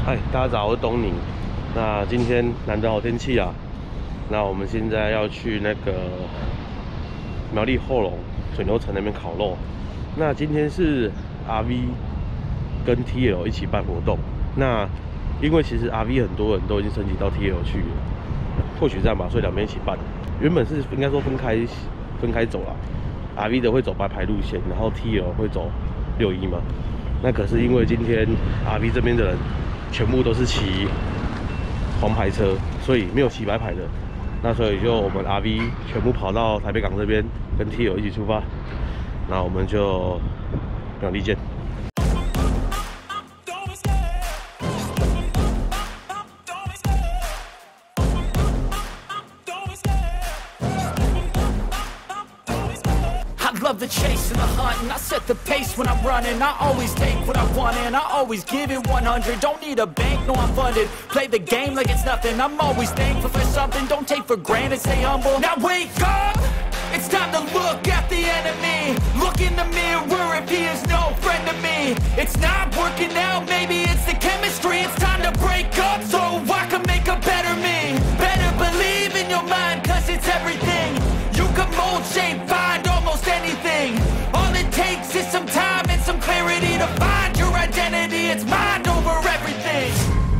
嗨，大家早，我是东尼。那今天难得好天气啊，那我们现在要去那个苗栗后龙水牛城那边烤肉。那今天是 RV 跟 TL 一起办活动。那因为其实 RV 很多人都已经升级到 TL 去了，或许这样吧，所以两边一起办。原本是应该说分开走啦。RV 的会走白牌路线，然后 TL 会走61嘛。那可是因为今天 RV 这边的人全部都是骑黄牌车，所以没有骑白牌的。那所以就我们 RV 全部跑到台北港这边，跟 TL 一起出发。那我们就苗栗见。 Love the chase and the hunt, and I set the pace when I'm running. I always take what I want and I always give it 100. Don't need a bank, no I'm funded. Play the game like it's nothing. I'm always thankful for something. Don't take for granted, stay humble. Now wake up, it's time to look at the enemy. Look in the mirror if he is no friend to me. It's not working out, maybe it's the chemistry. It's time to break up so I can make a better me. Better believe in your mind, cause it's everything. You can mold, shape, find almost anything. All it takes is some time and some clarity to find your identity. It's mind over everything.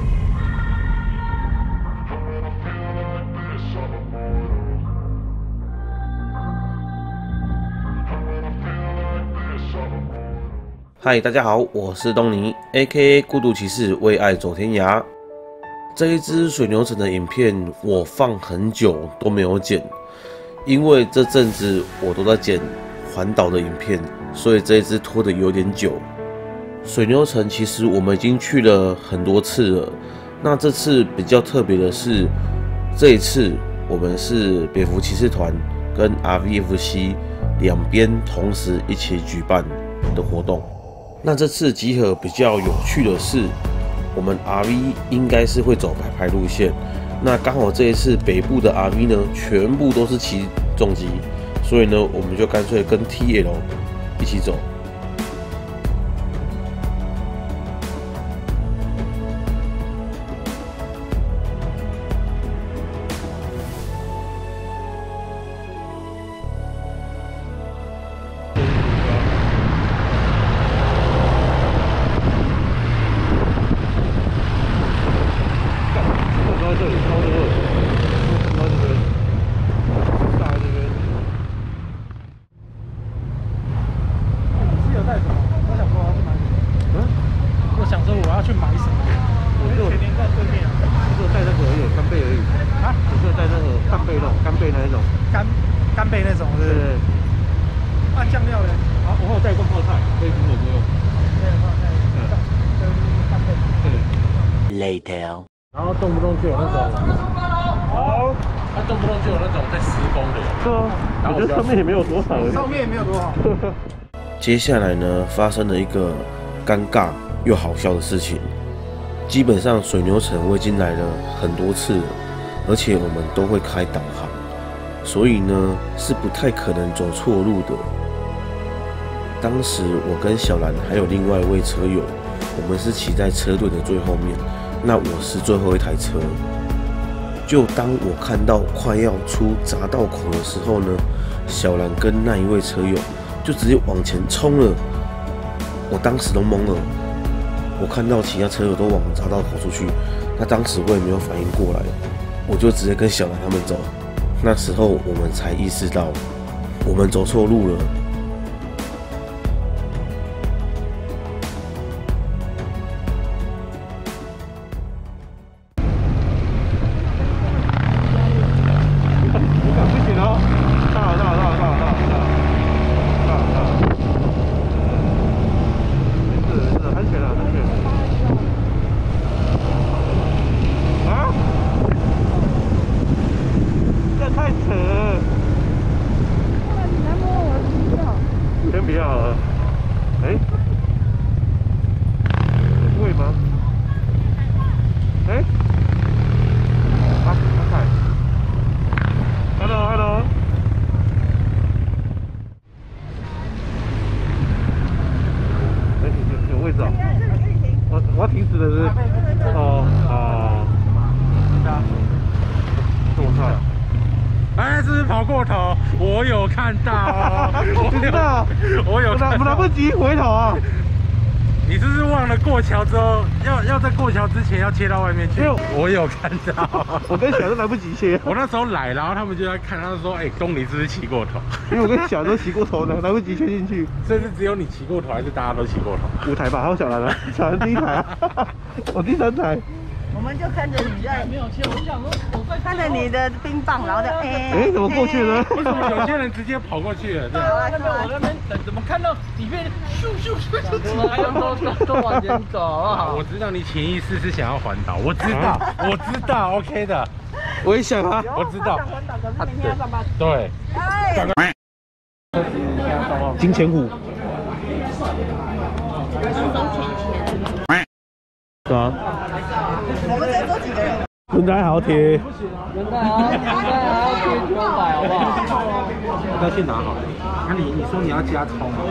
嗨，大家好，我是东尼 ，A.K.A 孤独骑士，为爱走天涯。这一支水牛城的影片我放很久都没有剪。因为这阵子我都在剪环岛的影片，所以这一支拖得有点久。水牛城其实我们已经去了很多次了，那这次比较特别的是，这一次我们是蝙蝠骑士团跟 RVFC 两边同时一起举办的活动。那这次集合比较有趣的是，我们 RV 应该是会走白牌路线。那刚好这一次北部的 RV 呢，全部都是骑重机，所以呢，我们就干脆跟 TL 一起走。 干贝那种，对不对？啊，酱料呢？啊，我还有带过泡菜，可以苹果不用。对，泡菜，跟干贝。对。Later。然后动不动就有那种，好，它动不动就有那种在施工的。对啊，我觉得上面也没有多好。上面也没有多好。 接下来呢，发生了一个尴尬又好笑的事情。基本上水牛城我已经来了很多次了，而且我们都会开导航。所以呢，是不太可能走错路的。当时我跟小兰还有另外一位车友，我们是骑在车队的最后面，那我是最后一台车。就当我看到快要出匝道口的时候呢，小兰跟那一位车友就直接往前冲了，我当时都懵了。我看到其他车友都往匝道口出去，那当时我也没有反应过来，我就直接跟小兰他们走。那时候我们才意识到，我们走错路了。 不行哦，到了，没事，安全了，安全。啊？这太扯了！你来摸我的跑过头，我有看到哦， 我知道， 我有看到， 我来不及回头啊！ 你是不是忘了过桥之后要在过桥之前要切到外面去？我有看到， 我跟小都来不及切。 我那时候来，然后他们就在看，他就说：“哎，东尼是不是骑过头？” 因为我跟小都骑过头的，来不及切进去。 所以是只有你骑过头，还是大家都骑过头？ 5台吧，还有小兰啊，小兰第1台啊，我第3台。 我们就看着你在没有切，我想说，看着你的冰棒，然后就怎么过去呢？ 为什么有些人直接跑过去了？ 看到我那边等，怎么看到里面咻咻咻咻，还有都往前走啊！ 我知道你潜意识是想要环岛，我知道 ，OK 的。 我也想啊， 我知道。环岛可是明天要上班。 对。 金钱虎。对啊。 我们再多几个人。 轮胎还要贴。 轮胎还要贴900，好不好？ 要去拿好了。那你说你要加葱吗？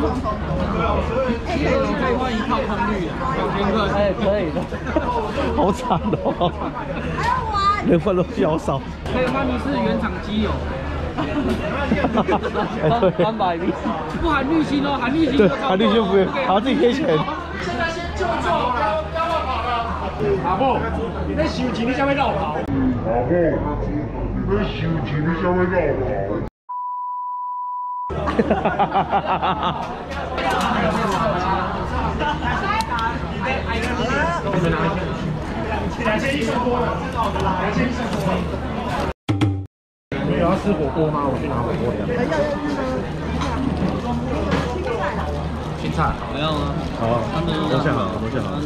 可以换一套康绿，2000块。哎，可以的。 好惨哦。能换东西好少。 可以换的是原厂机油。300粒，不含滤芯哦，含滤芯。 对，含滤芯不用，还要自己贴钱。 现在先就做，不要乱跑了。阿母，你在收钱，你才会绕跑。 阿母，你在收钱，你才会绕跑。 你们有要吃火锅吗？我去拿火锅料。青菜。 没有啊。 好啊，都下好，都下好。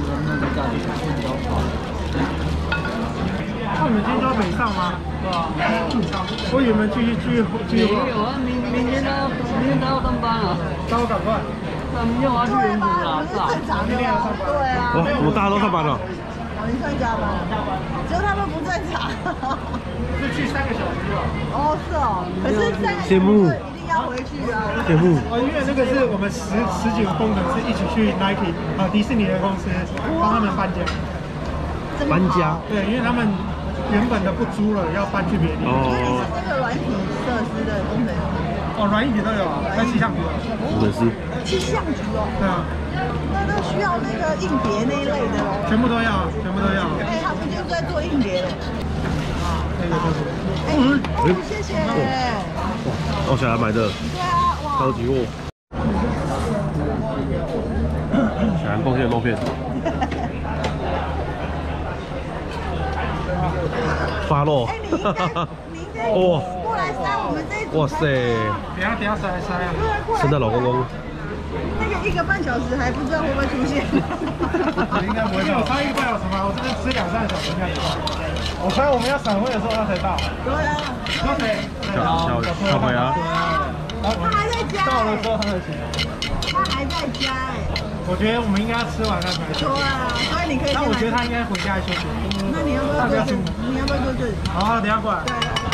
那你们今天就要北上吗？对啊。我以为你们继续。 没有啊，明天都要上班了。 那我赶快。 明天我要去云谷啦，是吧？ 正常的呀，对啊。 哇，我们大家都上班了。 你算加班，只有他们不正常。 是去3个小时了。 哦，是哦，可是3个小时羡慕一定要回去啊。 羡慕。 因为这个是我们十几个工程师一起去 Nike 迪士尼的公司帮他们搬家。 搬家？ 对，因为他们原本的不租了，要搬去别地。 所以你是那个软体设施的工程师。 哦，软硬体都有啊，在气象局。 工程师。 气象局哦。 对啊。 那都需要那个硬碟那一类的哦。 全部都要，全部都要。 哎，他们就是在做硬碟的。哎，谢谢。 哦，小兰买的。 对啊，哇。 高级货。小兰贡献肉片。发肉。 哎，你应该哇。 过来塞我们这一组。 哇塞。 等下塞。 圣诞老公公。 那个1个半小时还不知道会不会出现。 应该不会。我差1个半小时吗？我这边吃2、3个小时应该不到。我猜我们要闪婚的时候他才到。 对啊。 说谁？ 小回啊。 他还在家。 到的时候他才行。 他还在家哎。 我觉得我们应该要吃完再回去。 对啊，所以你可以。 那我觉得他应该回家休息。 那你要不要过去？你要不要过去？ 好，等下过来。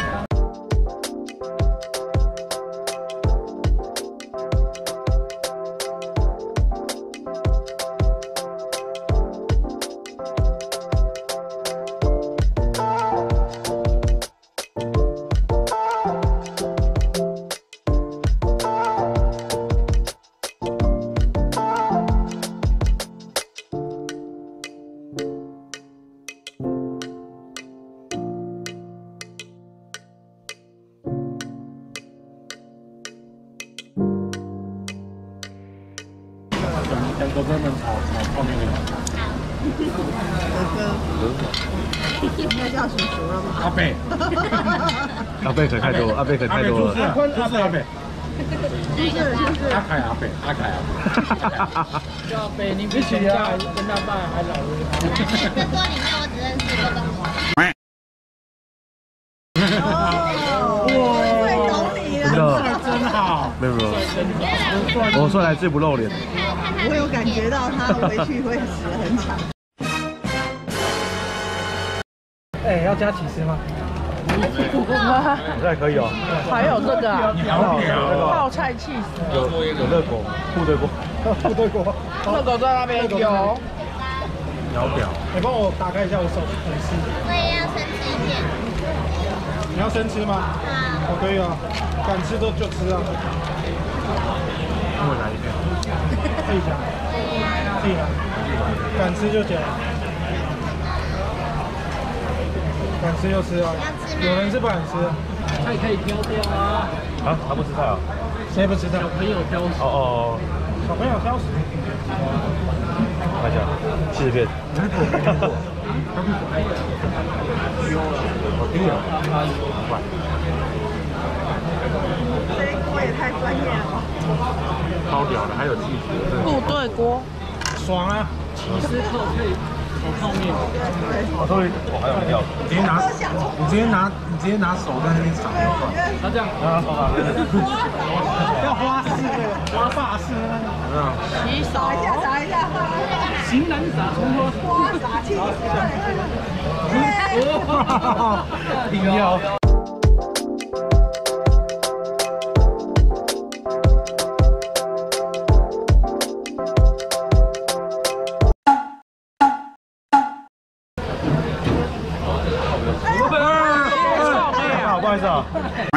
两个真的炒泡面给你。 应该叫叔叔了吧？ 阿贝， 阿贝可太多，阿贝可太多了。 就是阿贝。 就是阿凯阿贝，阿凯阿贝。 叫阿贝，你比全家跟他爸还老了。 这桌里面我只认识郭东华。 哇，最懂你了， 真好。 没有，我说来最不露脸。 我有感觉到他回去会死很惨。 哎，要加起司吗？ 现在可以哦。 还有这个有泡菜起司， 有热狗，部队锅， 部队锅， 热狗在那边有。 秒表。你帮我打开一下我手很湿。 我也要生吃一片。 你要生吃吗？ 好。 可以啊，敢吃就吃啊。帮我来一片。自己夹。自己拿。敢吃就夹。敢吃就吃啊。有人是不敢吃。 菜可以挑掉啊。 啊，他不吃菜啊？ 谁不吃菜？ 小朋友挑食。 哦。 小朋友挑食。 看一下，40片。好低啊！ 这一锅也太专业了。 超屌的，还有气质。 部队锅， 爽啊！ 起司扣配手泡面。 我终于，我还有料。 你直接拿手在那边撒一块。 他这样啊， 要花式的，花法式的。 洗手，撒一下， 型男撒葱花， 撒气， 一定要。不好意思啊。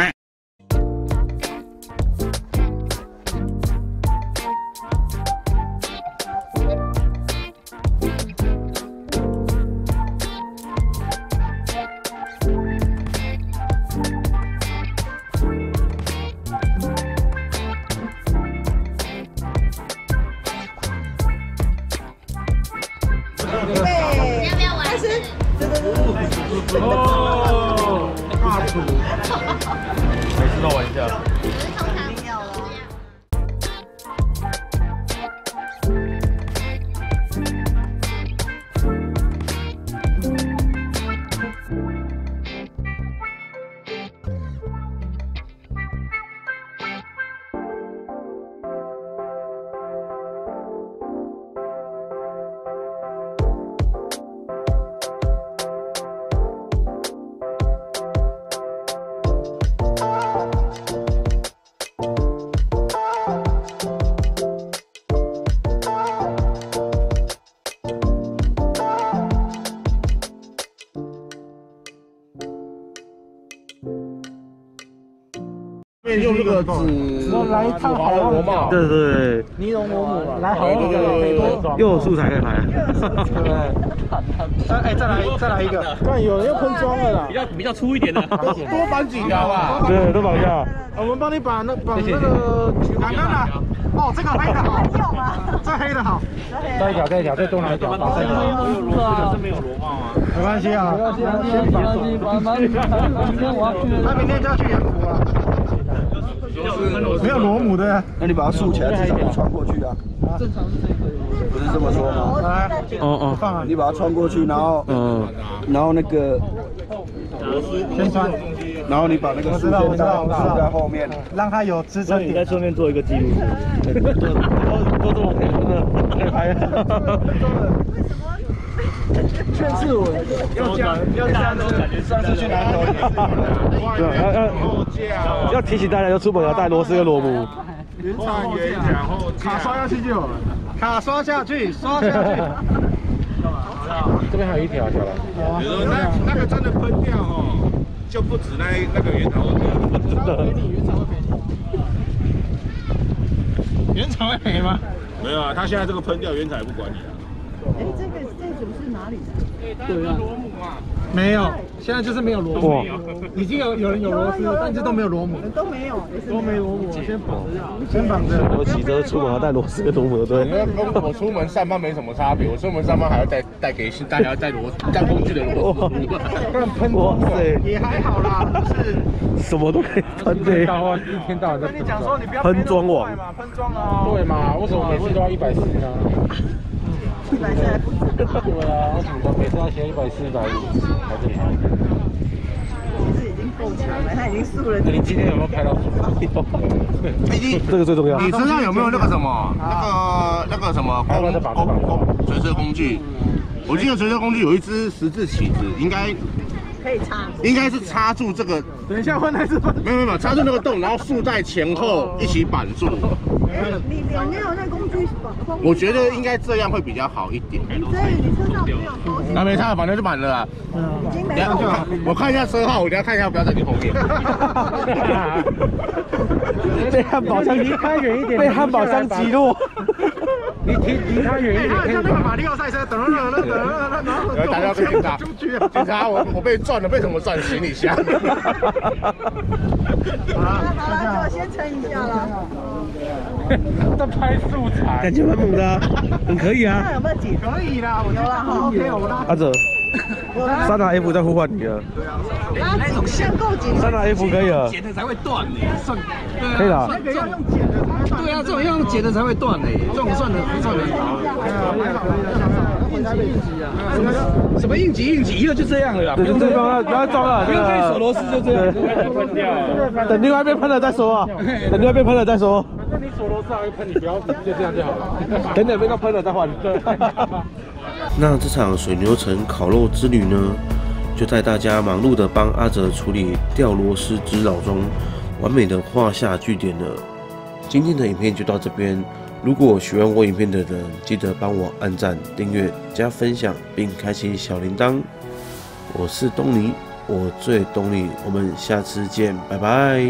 要不要玩？ 哦，大厨， 每次都玩一下。 我是通常要了。 用这个纸，来一趟好罗帽， 对对对， 尼龙螺母，来好那个， 又有素材可以拍。 哎，再来一个，看有人要喷装了啦， 比较粗一点的， 多绑几条吧， 对，都绑一下。 我们帮你绑那个两根的，哦，这个黑的好，这黑的好，再一条，再多拿一条，绑这个。 这是没有螺帽啊， 没关系啊，先绑。他明天就要去盐湖了。没有螺母的， 那你把它竖起来，至少不穿过去啊。 正常是这个。 不是这么说吗？ 来， 哦， 放啊， 你把它穿过去，然后那个先穿， 然后你把那个竖线竖在后面， 让它有支撑点。 你在顺便做一个记录，都这么可以真的可以拍。 劝世文要这样上次去南投对，要提醒大家，要出门要带螺丝跟螺母。 原厂原厂后卡刷下去就有了，卡刷下去，刷下去。这边还有一条，小兰。 那个真的喷掉哦，就不止那个原厂会赔。 真的？原厂会赔吗？ 没有啊，他现在这个喷掉，原厂也不管你啊。 哎，这组是哪里的？ 对啊， 没有，现在就是没有螺母，已经有人有螺丝，但是都没有螺母， 都没有， 都没螺母，先绑着。 我骑车出门要带螺丝跟螺母，对。 跟我出门上班没什么差别，我出门上班还要带给新，大家要带工具的螺丝。 不然喷哇塞，也还好啦，不是什么都可以喷的。 一天到晚在跟你讲说，你不要喷装网嘛，喷装啊。对嘛，为什么每次都要140呢 140还不止吧？ 对啊，为什么每次要写140、150才正常？ 其实已经够强了，他已经输了。 你今天有没有拍到？ 这个最重要。 你身上有没有那个什么那个什么随车工具？我记得随车工具有一支十字起子，应该可以插。 应该是插住这个。 等一下换还是换？ 没有，插住那个洞，然后束带前后一起绑住。 你有没有那工具？ 我觉得应该这样会比较好一点。 所以你车上没有保险？ 没差，反正就满了啦。 已经没有了。 我看一下车号，我等下看一下，不要在你后面。 被汉堡箱离开远一点， 被汉堡箱击落。 离他远一点，像那个马里奥赛车，等，然后打电话给警察，警察，我被撞了，被什么撞？行李箱。 好了，就先撑一下了。 在拍素材， 感觉蛮猛的啊，很可以啊。 那有没有解？ 可以啦，我觉得好 OK， 我拉。 阿哲，三拿 F 在呼唤你了。 那种线够紧， 三拿 F 可以了。 剪的才会断呢，算可以了。 那个要用剪的才会断。 对啊，这种要用剪的才会断呢，这种算的不算的。什么应急，以后就这样了啦，不用再装了， 不要装了， 不用开锁螺丝就这样。 等另外一边喷了再说啊，等另外一边喷了再说。 反正你锁螺丝还会喷，你不要就这样就好了。 等两边都喷了再换。 那这场水牛城烤肉之旅呢，就在大家忙碌的帮阿哲处理吊螺丝之扰中，完美的画下句点了。今天的影片就到这边。如果喜欢我影片的人，记得帮我按赞、订阅、加分享，并开启小铃铛。我是东尼，我最懂你。我们下次见，拜拜。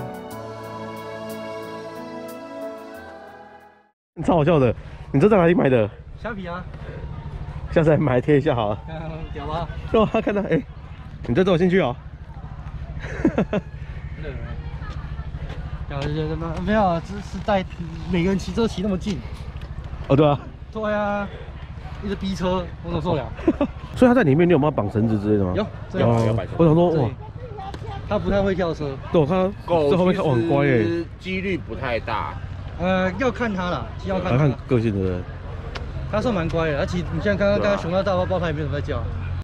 超好笑的，你这在哪里买的？ 虾皮啊， 下次来买贴一下好了。 屌吧？ 是吧？看到哎，你这走进去哦。 没有，只是带每个人骑车骑那么近。 哦，对啊。 对啊，一直逼车，我怎么受了？ 所以他在里面，你有没有绑绳子之类的吗？ 有。 我想说，哇， 他不太会跳车。 对，我看他这后面看很乖耶。 几率不太大。 要看他啦，要看个性的人。 他算蛮乖的，而且你像刚刚熊大大包，他也没怎么在叫。